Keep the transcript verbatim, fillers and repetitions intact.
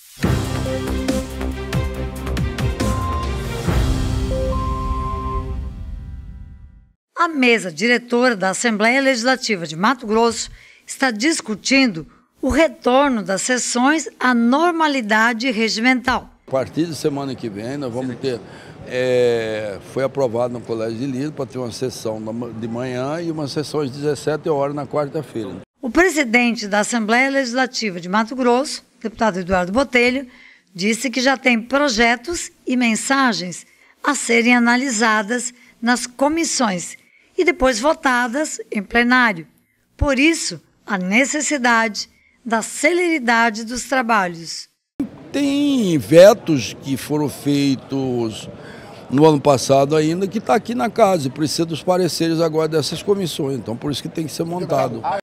A mesa diretora da Assembleia Legislativa de Mato Grosso está discutindo o retorno das sessões à normalidade regimental. A partir de semana que vem nós vamos ter, é, foi aprovado no Colégio de Líder para ter uma sessão de manhã e uma sessão às dezessete horas na quarta-feira. O presidente da Assembleia Legislativa de Mato Grosso, deputado Eduardo Botelho, disse que já tem projetos e mensagens a serem analisadas nas comissões e depois votadas em plenário. Por isso, a necessidade da celeridade dos trabalhos. Tem vetos que foram feitos no ano passado ainda, que está aqui na casa e precisa dos pareceres agora dessas comissões, então por isso que tem que ser montado.